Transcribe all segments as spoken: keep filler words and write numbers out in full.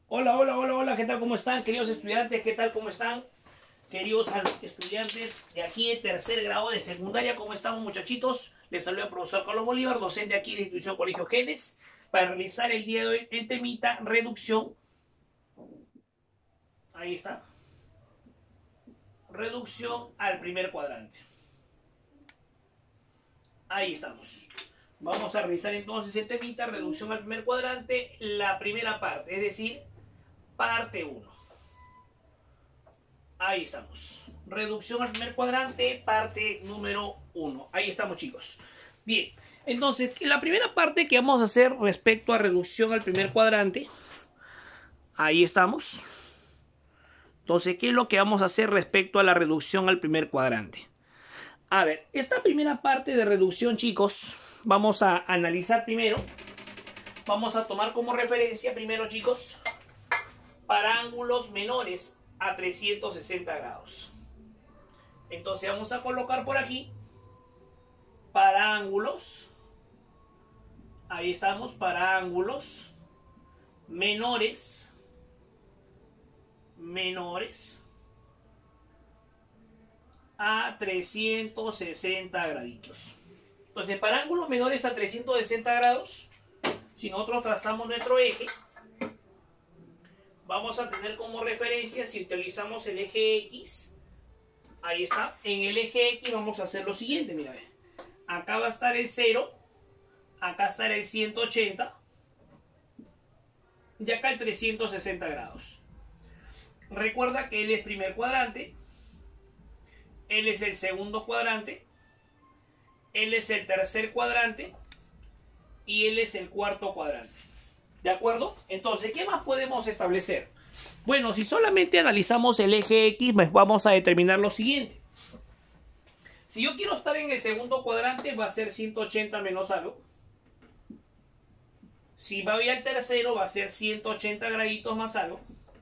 Hola, hola, hola, hola, ¿qué tal? ¿Cómo están, queridos estudiantes? ¿Qué tal? ¿Cómo están? Queridos estudiantes de aquí de tercer grado de secundaria, ¿cómo estamos, muchachitos? Les saluda el profesor Carlos Bolívar, docente aquí de la institución Colegio Genes, para realizar el día de hoy el temita reducción. Ahí está. Reducción al primer cuadrante. Ahí estamos. Vamos a realizar entonces el temita reducción al primer cuadrante, la primera parte, es decir, parte uno. Ahí estamos. Reducción al primer cuadrante, parte número uno. Ahí estamos, chicos. Bien, entonces, la primera parte que vamos a hacer respecto a reducción al primer cuadrante, ahí estamos. Entonces, ¿qué es lo que vamos a hacer respecto a la reducción al primer cuadrante? A ver, esta primera parte de reducción, chicos, vamos a analizar primero. Vamos a tomar como referencia primero, chicos, para ángulos menores a trescientos sesenta grados. Entonces vamos a colocar por aquí para ángulos, ahí estamos, para ángulos menores, menores a trescientos sesenta graditos. Entonces, para ángulos menores a trescientos sesenta grados, si nosotros trazamos nuestro eje, vamos a tener como referencia, si utilizamos el eje X, ahí está, en el eje X vamos a hacer lo siguiente, mira, acá va a estar el cero, acá estará el ciento ochenta y acá el trescientos sesenta grados. Recuerda que él es primer cuadrante, él es el segundo cuadrante, él es el tercer cuadrante y él es el cuarto cuadrante. ¿De acuerdo? Entonces, ¿qué más podemos establecer? Bueno, si solamente analizamos el eje X, pues vamos a determinar lo siguiente. Si yo quiero estar en el segundo cuadrante, va a ser ciento ochenta menos algo. Si voy al tercero, va a ser ciento ochenta graditos más algo.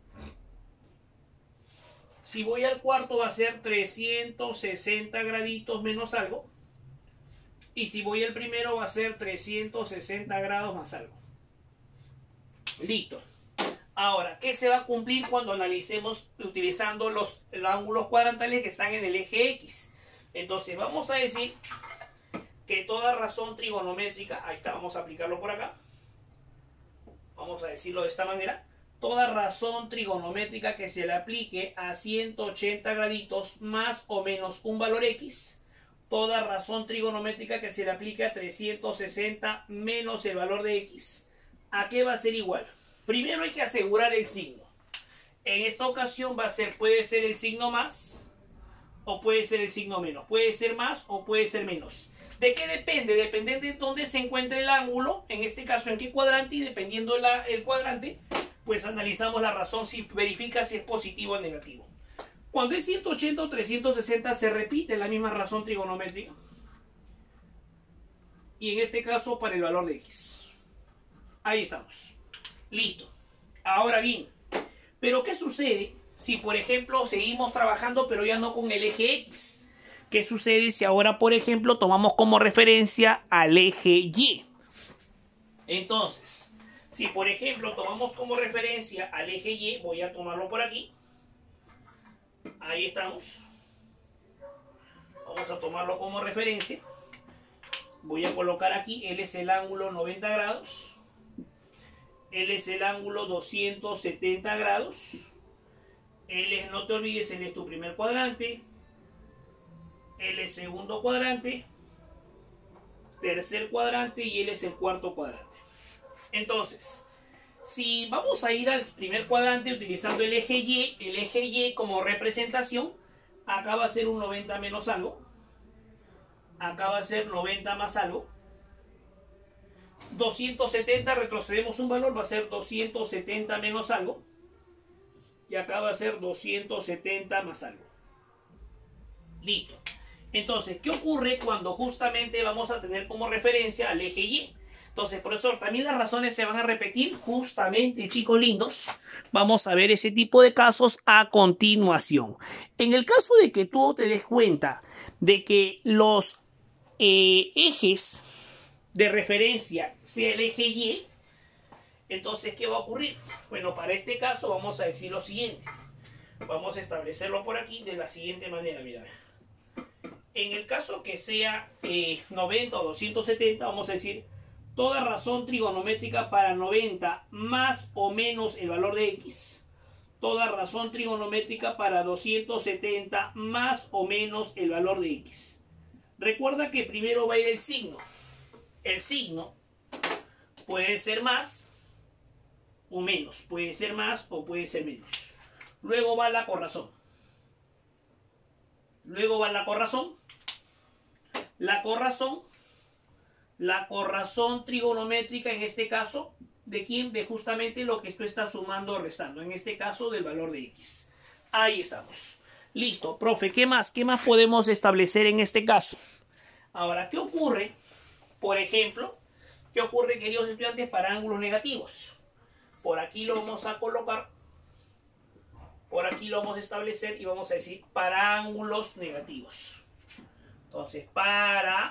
Si voy al cuarto, va a ser trescientos sesenta graditos menos algo. Y si voy al primero, va a ser trescientos sesenta grados más algo. Listo. Ahora, ¿qué se va a cumplir cuando analicemos utilizando los, los ángulos cuadrantales que están en el eje X? Entonces, vamos a decir que toda razón trigonométrica, ahí está, vamos a aplicarlo por acá. Vamos a decirlo de esta manera. Toda razón trigonométrica que se le aplique a ciento ochenta graditos más o menos un valor X. Toda razón trigonométrica que se le aplique a trescientos sesenta menos el valor de X. ¿A qué va a ser igual? Primero hay que asegurar el signo. En esta ocasión va a ser, puede ser el signo más o puede ser el signo menos. Puede ser más o puede ser menos. ¿De qué depende? Depende de dónde se encuentre el ángulo, en este caso en qué cuadrante, y dependiendo la, el cuadrante, pues analizamos la razón, si verifica si es positivo o negativo. Cuando es ciento ochenta o trescientos sesenta se repite la misma razón trigonométrica. Y en este caso para el valor de X. Ahí estamos. Listo. Ahora bien, ¿pero qué sucede si, por ejemplo, seguimos trabajando pero ya no con el eje X? ¿Qué sucede si ahora, por ejemplo, tomamos como referencia al eje Y? Entonces, si por ejemplo tomamos como referencia al eje Y, voy a tomarlo por aquí. Ahí estamos. Vamos a tomarlo como referencia. Voy a colocar aquí, él es el ángulo noventa grados. Él es el ángulo doscientos setenta grados. Él es, no te olvides, él es tu primer cuadrante. Él es segundo cuadrante. Tercer cuadrante y él es el cuarto cuadrante. Entonces, si vamos a ir al primer cuadrante utilizando el eje Y, el eje Y como representación, acá va a ser un noventa menos algo. Acá va a ser noventa más algo. doscientos setenta, retrocedemos un valor, va a ser doscientos setenta menos algo. Y acá va a ser doscientos setenta más algo. Listo. Entonces, ¿qué ocurre cuando justamente vamos a tener como referencia al eje Y? Entonces, profesor, también las razones se van a repetir justamente, chicos lindos. Vamos a ver ese tipo de casos a continuación. En el caso de que tú te des cuenta de que los eh, ejes de referencia sea el eje Y, Entonces, ¿qué va a ocurrir? Bueno, para este caso vamos a decir lo siguiente. Vamos a establecerlo por aquí de la siguiente manera, mira. En el caso que sea eh, noventa o doscientos setenta, vamos a decir toda razón trigonométrica para noventa más o menos el valor de x. Toda razón trigonométrica para doscientos setenta más o menos el valor de x. Recuerda que primero va a ir el signo. El signo puede ser más o menos. Puede ser más o puede ser menos. Luego va la corrazón. Luego va la corrazón. La corrazón. La corrazón trigonométrica en este caso. ¿De quién? De justamente lo que esto está sumando o restando. En este caso del valor de x. Ahí estamos. Listo. Profe, ¿qué más? ¿Qué más podemos establecer en este caso? Ahora, ¿qué ocurre? Por ejemplo, ¿qué ocurre, queridos estudiantes, para ángulos negativos? Por aquí lo vamos a colocar. Por aquí lo vamos a establecer y vamos a decir para ángulos negativos. Entonces, para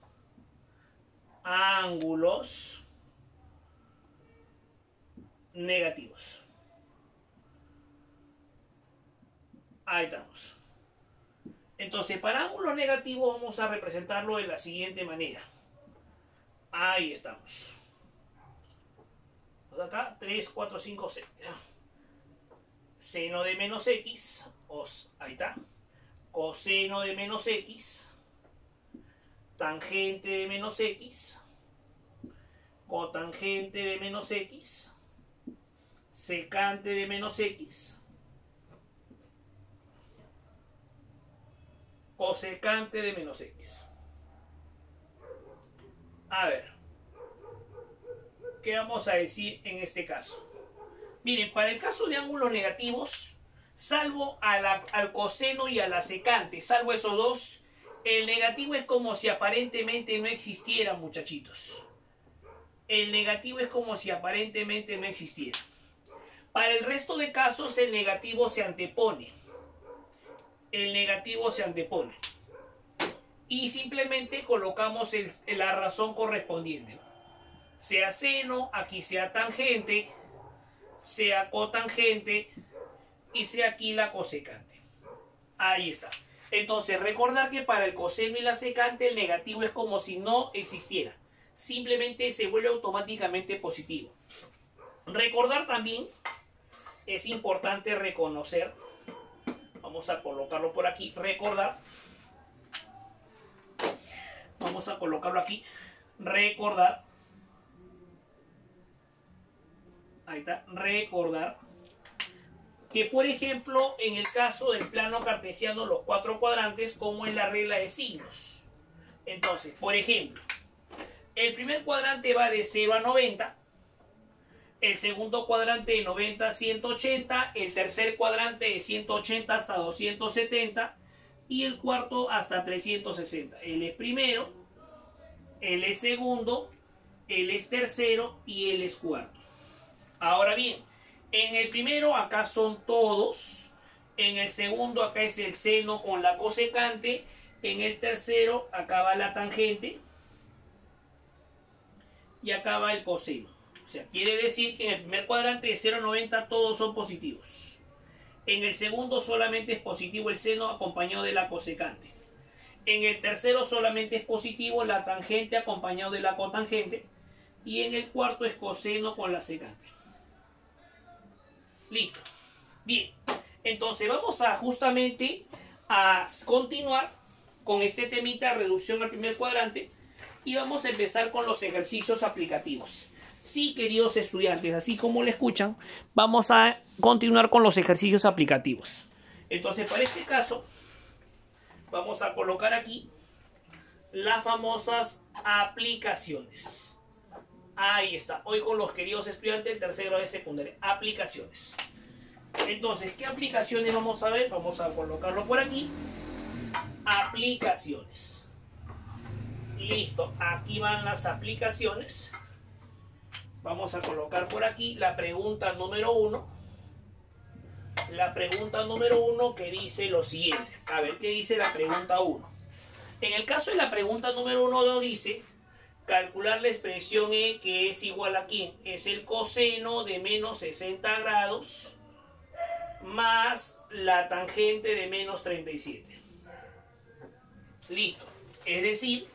ángulos negativos. Ahí estamos. Entonces, para ángulos negativos vamos a representarlo de la siguiente manera. Ahí estamos. Acá, tres, cuatro, cinco, seis. Seno de menos x. Os, ahí está. Coseno de menos x. Tangente de menos x. Cotangente de menos x. Secante de menos x. Cosecante de menos x. A ver, ¿qué vamos a decir en este caso? Miren, para el caso de ángulos negativos, salvo a la, al coseno y a la secante, salvo esos dos, el negativo es como si aparentemente no existiera, muchachitos. El negativo es como si aparentemente no existiera. Para el resto de casos, el negativo se antepone. El negativo se antepone. Y simplemente colocamos el, la razón correspondiente. Sea seno, aquí sea tangente, sea cotangente y sea aquí la cosecante. Ahí está. Entonces, recordar que para el coseno y la secante el negativo es como si no existiera. Simplemente se vuelve automáticamente positivo. Recordar también, es importante reconocer, vamos a colocarlo por aquí, recordar, vamos a colocarlo aquí, recordar, ahí está, recordar, que por ejemplo, en el caso del plano cartesiano, los cuatro cuadrantes, como es la regla de signos. Entonces, por ejemplo, el primer cuadrante va de cero a noventa, el segundo cuadrante de noventa a ciento ochenta, el tercer cuadrante de ciento ochenta hasta doscientos setenta y el cuarto hasta trescientos sesenta. Él es primero, él es segundo, él es tercero y él es cuarto. Ahora bien, en el primero acá son todos, en el segundo acá es el seno con la cosecante, en el tercero acá va la tangente y acá va el coseno. O sea, quiere decir que en el primer cuadrante de cero a noventa todos son positivos. En el segundo solamente es positivo el seno acompañado de la cosecante. En el tercero solamente es positivo la tangente acompañado de la cotangente. Y en el cuarto es coseno con la secante. Listo. Bien. Entonces vamos a justamente a continuar con este temita de reducción al primer cuadrante. Y vamos a empezar con los ejercicios aplicativos. Sí, queridos estudiantes, así como lo escuchan, vamos a continuar con los ejercicios aplicativos. Entonces, para este caso, vamos a colocar aquí las famosas aplicaciones. Ahí está. Hoy con los queridos estudiantes del tercer grado de secundaria. Aplicaciones. Entonces, ¿qué aplicaciones vamos a ver? Vamos a colocarlo por aquí. Aplicaciones. Listo. Aquí van las aplicaciones. Vamos a colocar por aquí la pregunta número uno. La pregunta número uno que dice lo siguiente. A ver, ¿qué dice la pregunta uno? En el caso de la pregunta número uno nos dice calcular la expresión E, que es igual a ¿quién? Es el coseno de menos sesenta grados más la tangente de menos treinta y siete. Listo. Es decir,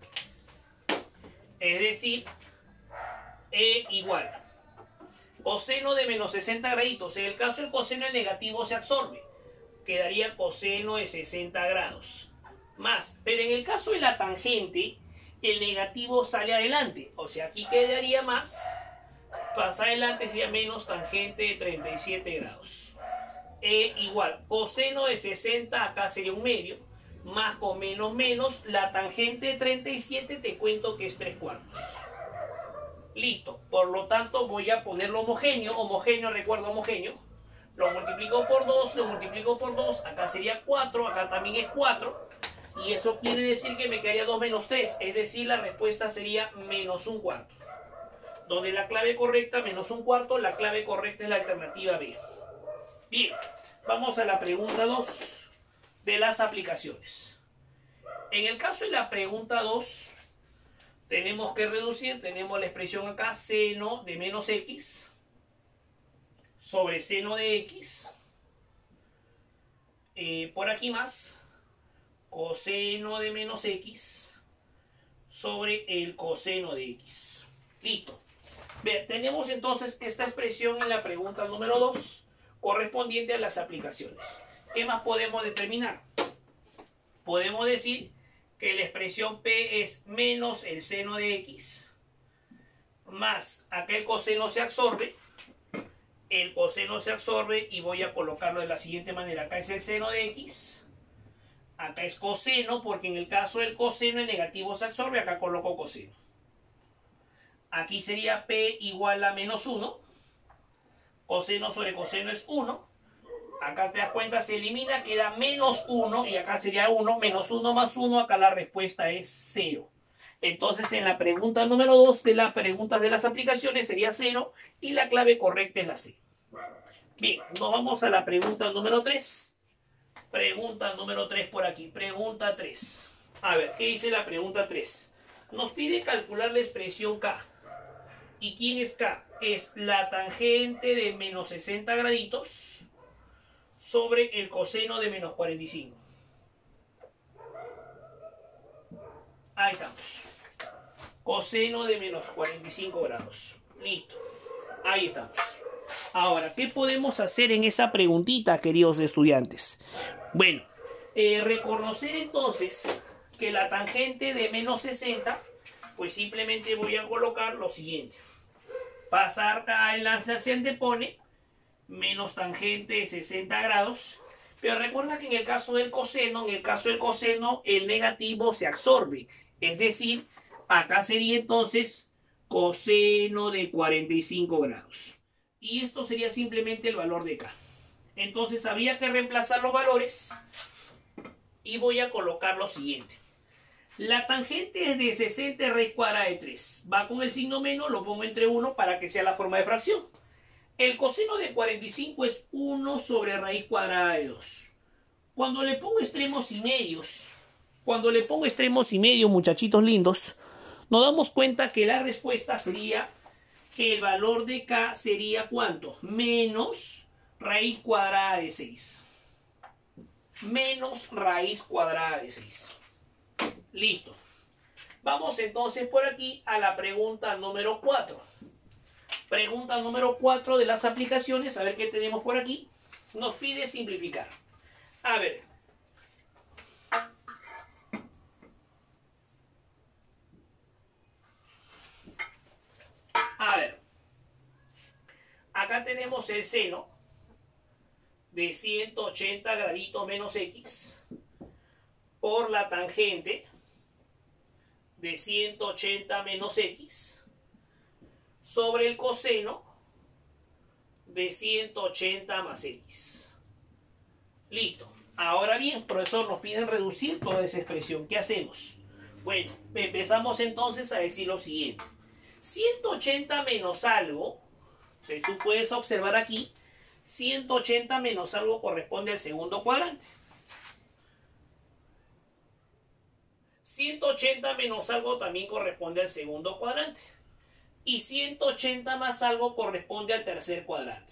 es decir, E igual coseno de menos sesenta graditos. En el caso del coseno, el negativo se absorbe. Quedaría coseno de sesenta grados. Más, pero en el caso de la tangente, el negativo sale adelante. O sea, aquí quedaría más. Pasa adelante sería menos tangente de treinta y siete grados. E igual coseno de sesenta, acá sería un medio. Más con menos menos, la tangente de treinta y siete te cuento que es tres cuartos. Listo, por lo tanto voy a ponerlo homogéneo, homogéneo, recuerdo homogéneo, lo multiplico por dos, lo multiplico por dos, acá sería cuatro, acá también es cuatro, y eso quiere decir que me quedaría dos menos tres, es decir, la respuesta sería menos un cuarto. Donde la clave correcta, menos un cuarto, la clave correcta es la alternativa B. Bien, vamos a la pregunta dos de las aplicaciones. En el caso de la pregunta dos, tenemos que reducir, tenemos la expresión acá, seno de menos x sobre seno de x. Eh, por aquí más, coseno de menos x sobre el coseno de x. Listo. Bien, tenemos entonces esta expresión en la pregunta número dos, correspondiente a las aplicaciones. ¿Qué más podemos determinar? Podemos decir que la expresión P es menos el seno de x, más acá el coseno se absorbe, el coseno se absorbe y voy a colocarlo de la siguiente manera. Acá es el seno de x, acá es coseno, porque en el caso del coseno el negativo se absorbe, acá coloco coseno. Aquí sería P igual a menos uno, coseno sobre coseno es uno. Acá te das cuenta, se elimina, queda menos uno y acá sería uno, menos uno más uno, acá la respuesta es cero. Entonces en la pregunta número dos de las preguntas de las aplicaciones sería cero y la clave correcta es la C. Bien, nos vamos a la pregunta número tres. Pregunta número tres por aquí, pregunta tres. A ver, ¿qué dice la pregunta tres? Nos pide calcular la expresión K. ¿Y quién es K? Es la tangente de menos sesenta graditos sobre el coseno de menos cuarenta y cinco. Ahí estamos. Coseno de menos cuarenta y cinco grados. Listo. Ahí estamos. Ahora, ¿qué podemos hacer en esa preguntita, queridos estudiantes? Bueno, eh, reconocer entonces que la tangente de menos sesenta, pues simplemente voy a colocar lo siguiente. Pasar a enlace se antepone menos tangente de sesenta grados, pero recuerda que en el caso del coseno, en el caso del coseno, el negativo se absorbe, es decir, acá sería entonces coseno de cuarenta y cinco grados, y esto sería simplemente el valor de K. Entonces había que reemplazar los valores, y voy a colocar lo siguiente. La tangente es de sesenta raíz cuadrada de tres, va con el signo menos, lo pongo entre uno para que sea la forma de fracción. El coseno de cuarenta y cinco es uno sobre raíz cuadrada de dos. Cuando le pongo extremos y medios, cuando le pongo extremos y medios, muchachitos lindos, nos damos cuenta que la respuesta sería que el valor de K sería ¿cuánto? Menos raíz cuadrada de seis. Menos raíz cuadrada de seis. Listo. Vamos entonces por aquí a la pregunta número cuatro. Pregunta número cuatro de las aplicaciones, a ver qué tenemos por aquí. Nos pide simplificar. A ver. A ver. Acá tenemos el seno de ciento ochenta graditos menos x por la tangente de ciento ochenta menos x sobre el coseno de ciento ochenta más x. Listo. Ahora bien, profesor, nos piden reducir toda esa expresión. ¿Qué hacemos? Bueno, empezamos entonces a decir lo siguiente. ciento ochenta menos algo, que tú puedes observar aquí, ciento ochenta menos algo corresponde al segundo cuadrante. ciento ochenta menos algo también corresponde al segundo cuadrante. Y ciento ochenta más algo corresponde al tercer cuadrante.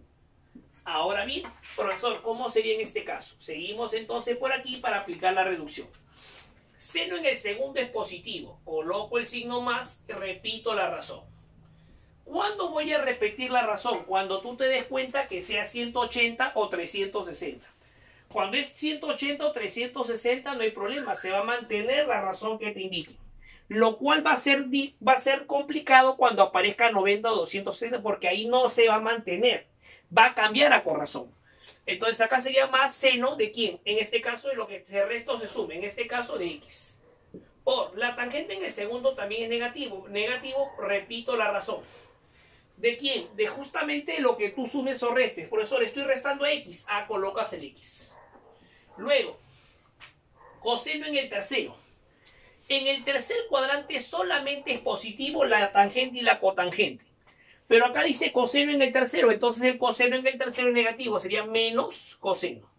Ahora bien, profesor, ¿cómo sería en este caso? Seguimos entonces por aquí para aplicar la reducción. Seno en el segundo es positivo. Coloco el signo más y repito la razón. ¿Cuándo voy a repetir la razón? Cuando tú te des cuenta que sea ciento ochenta o trescientos sesenta. Cuando es ciento ochenta o trescientos sesenta no hay problema. Se va a mantener la razón que te indique. Lo cual va a ser, va a ser complicado cuando aparezca noventa o doscientos sesenta porque ahí no se va a mantener. Va a cambiar a corazón. Entonces acá sería más seno de quién. En este caso de lo que el resto se sume. En este caso de X. Por la tangente en el segundo también es negativo. Negativo, repito la razón. ¿De quién? De justamente lo que tú sumes o restes. Por eso le estoy restando X. Ah, colocas el X. Luego, coseno en el tercero. En el tercer cuadrante solamente es positivo la tangente y la cotangente. Pero acá dice coseno en el tercero. Entonces el coseno en el tercero es negativo. Sería menos coseno.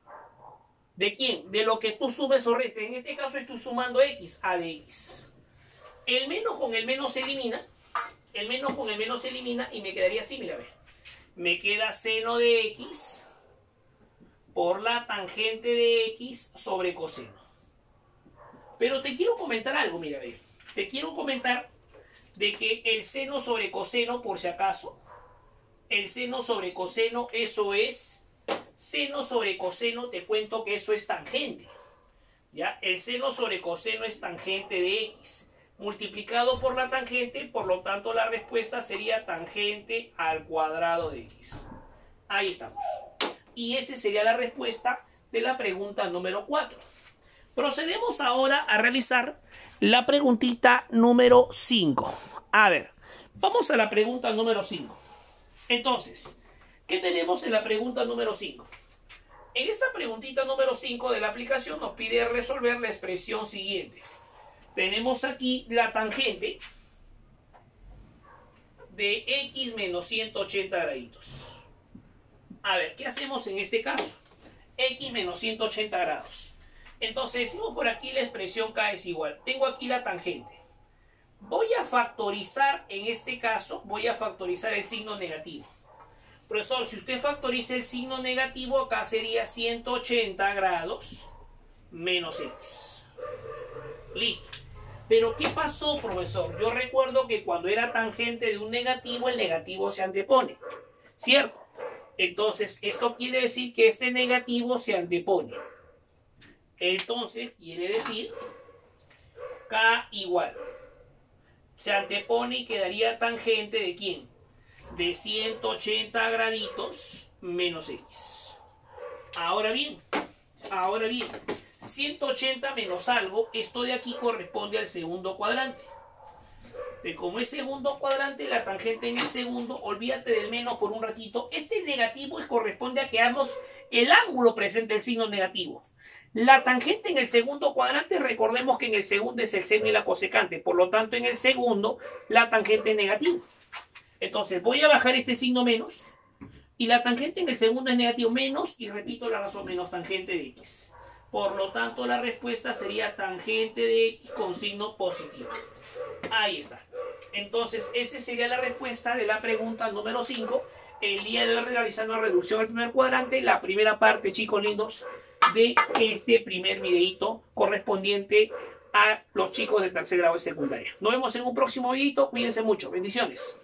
¿De quién? De lo que tú sumes o restes. En este caso estoy sumando X. A de X. El menos con el menos se elimina. El menos con el menos se elimina y me quedaría así, mira, a ver. Me queda seno de X por la tangente de X sobre coseno. Pero te quiero comentar algo, mira, a ver. Te quiero comentar de que el seno sobre coseno, por si acaso, el seno sobre coseno, eso es, seno sobre coseno, te cuento que eso es tangente. ¿Ya? El seno sobre coseno es tangente de X. Multiplicado por la tangente, por lo tanto la respuesta sería tangente al cuadrado de X. Ahí estamos. Y esa sería la respuesta de la pregunta número cuatro. Procedemos ahora a realizar la preguntita número cinco. A ver, vamos a la pregunta número cinco. Entonces, ¿qué tenemos en la pregunta número cinco? En esta preguntita número cinco de la aplicación nos pide resolver la expresión siguiente. Tenemos aquí la tangente de X menos ciento ochenta graditos. A ver, ¿qué hacemos en este caso? X menos ciento ochenta grados. Entonces decimos por aquí la expresión K es igual. Tengo aquí la tangente. Voy a factorizar, en este caso, voy a factorizar el signo negativo. Profesor, si usted factoriza el signo negativo, acá sería ciento ochenta grados menos X. Listo. Pero ¿qué pasó, profesor? Yo recuerdo que cuando era tangente de un negativo, el negativo se antepone. ¿Cierto? Entonces, esto quiere decir que este negativo se antepone. Entonces, quiere decir K igual. Se antepone y quedaría tangente de ¿quién? De ciento ochenta graditos menos X. Ahora bien, ahora bien. ciento ochenta menos algo, esto de aquí corresponde al segundo cuadrante. De como es segundo cuadrante, la tangente en el segundo, olvídate del menos por un ratito. Este negativo corresponde a que ambos, el ángulo presenta el signo negativo. La tangente en el segundo cuadrante, recordemos que en el segundo es el seno y la cosecante. Por lo tanto, en el segundo, la tangente es negativa. Entonces, voy a bajar este signo menos. Y la tangente en el segundo es negativo menos. Y repito la razón, menos tangente de X. Por lo tanto, la respuesta sería tangente de X con signo positivo. Ahí está. Entonces, esa sería la respuesta de la pregunta número cinco. El día de hoy realizando la reducción al primer cuadrante. La primera parte, chicos lindos, de este primer videito correspondiente a los chicos del tercer grado de secundaria. Nos vemos en un próximo videito. Cuídense mucho. Bendiciones.